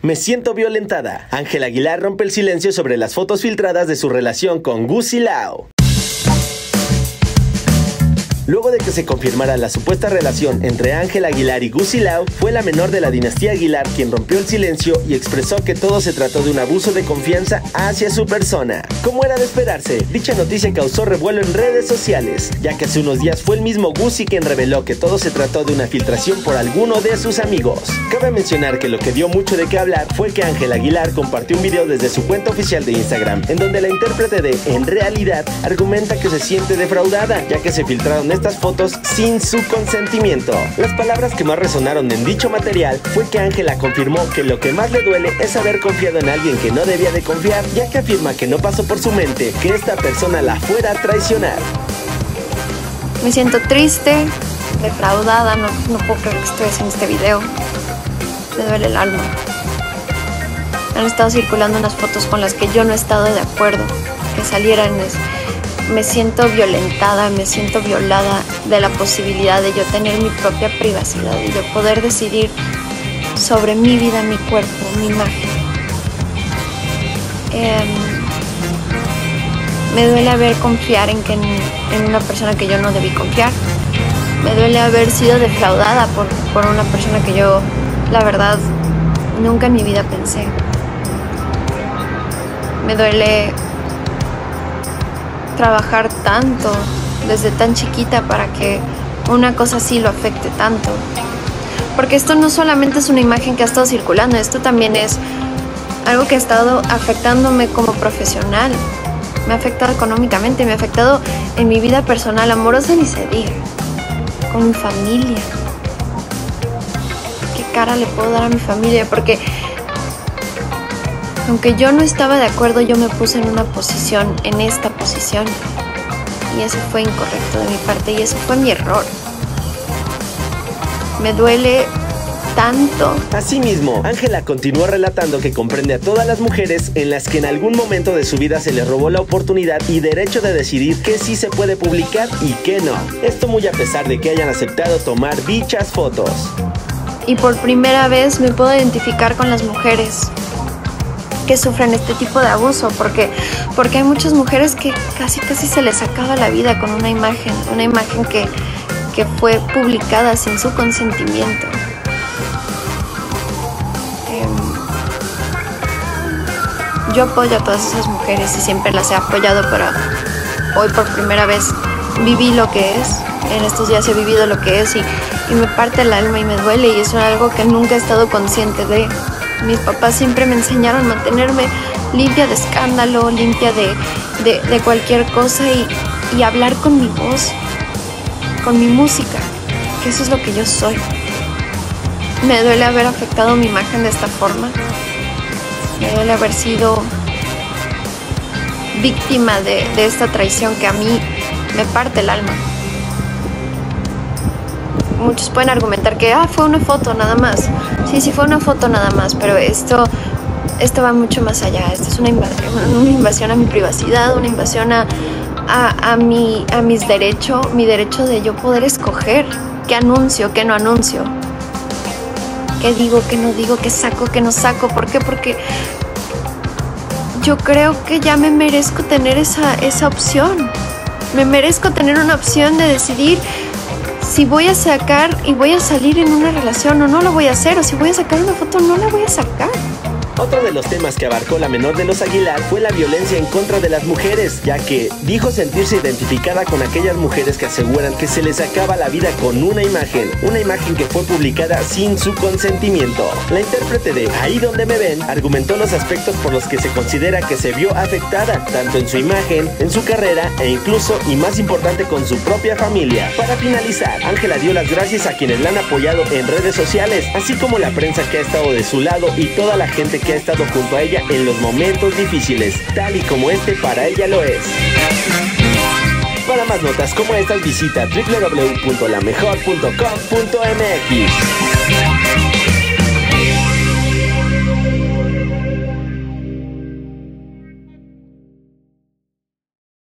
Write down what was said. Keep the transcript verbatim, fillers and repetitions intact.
Me siento violentada. Ángela Aguilar rompe el silencio sobre las fotos filtradas de su relación con Gu Silao. Luego de que se confirmara la supuesta relación entre Ángela Aguilar y Gu Silao, fue la menor de la dinastía Aguilar quien rompió el silencio y expresó que todo se trató de un abuso de confianza hacia su persona. Como era de esperarse, dicha noticia causó revuelo en redes sociales, ya que hace unos días fue el mismo Gusi quien reveló que todo se trató de una filtración por alguno de sus amigos. Cabe mencionar que lo que dio mucho de qué hablar fue que Ángela Aguilar compartió un video desde su cuenta oficial de Instagram, en donde la intérprete de En Realidad argumenta que se siente defraudada, ya que se filtraron estas fotos sin su consentimiento. Las palabras que más resonaron en dicho material fue que Ángela confirmó que lo que más le duele es haber confiado en alguien que no debía de confiar, ya que afirma que no pasó por su mente que esta persona la fuera a traicionar. Me siento triste, defraudada, no, no puedo creer que estoy haciendo este video. Me duele el alma. Han estado circulando unas fotos con las que yo no he estado de acuerdo que salieran. Me siento violentada, me siento violada de la posibilidad de yo tener mi propia privacidad y de poder decidir sobre mi vida, mi cuerpo, mi imagen. Eh, me duele haber confiar en, que en, en una persona que yo no debí confiar. Me duele haber sido defraudada por, por una persona que yo, la verdad, nunca en mi vida pensé. Me duele trabajar tanto desde tan chiquita para que una cosa así lo afecte tanto, porque esto no solamente es una imagen que ha estado circulando, esto también es algo que ha estado afectándome como profesional, me ha afectado económicamente, me ha afectado en mi vida personal, amorosa ni se diga, con mi familia. ¿Qué cara le puedo dar a mi familia? Porque aunque yo no estaba de acuerdo, yo me puse en una posición, en esta posición. Y eso fue incorrecto de mi parte y eso fue mi error. Me duele tanto. Asimismo, Ángela continuó relatando que comprende a todas las mujeres en las que en algún momento de su vida se les robó la oportunidad y derecho de decidir qué sí se puede publicar y qué no. Esto muy a pesar de que hayan aceptado tomar dichas fotos. Y por primera vez me puedo identificar con las mujeres que sufren este tipo de abuso, porque, porque hay muchas mujeres que casi casi se les acaba la vida con una imagen, una imagen que, que fue publicada sin su consentimiento. Eh, yo apoyo a todas esas mujeres y siempre las he apoyado, pero hoy por primera vez viví lo que es, en estos días he vivido lo que es y, y me parte el alma y me duele y es algo que nunca he estado consciente de. Mis papás siempre me enseñaron a mantenerme limpia de escándalo, limpia de, de, de cualquier cosa y, y hablar con mi voz, con mi música, que eso es lo que yo soy. Me duele haber afectado mi imagen de esta forma. Me duele haber sido víctima de, de esta traición que a mí me parte el alma. Muchos pueden argumentar que ah, fue una foto nada más. Sí, sí fue una foto nada más, pero esto, esto va mucho más allá. Esto es una invasión, una invasión a mi privacidad, una invasión a, a, a, mi, a mis derechos, mi derecho de yo poder escoger qué anuncio, qué no anuncio, qué digo, qué no digo, qué saco, qué no saco. ¿Por qué? Porque yo creo que ya me merezco tener esa, esa opción. Me merezco tener una opción de decidir si voy a sacar y voy a salir en una relación o no lo voy a hacer, o si voy a sacar una foto no la voy a sacar. Otro de los temas que abarcó la menor de los Aguilar fue la violencia en contra de las mujeres, ya que dijo sentirse identificada con aquellas mujeres que aseguran que se les acaba la vida con una imagen, una imagen que fue publicada sin su consentimiento. La intérprete de Ahí Donde Me Ven argumentó los aspectos por los que se considera que se vio afectada, tanto en su imagen, en su carrera e incluso, y más importante, con su propia familia. Para finalizar, Ángela dio las gracias a quienes la han apoyado en redes sociales, así como la prensa que ha estado de su lado y toda la gente que ha estado junto a ella en los momentos difíciles, tal y como este para ella lo es. Para más notas como estas, visita doble u doble u doble u punto la mejor punto com punto m x.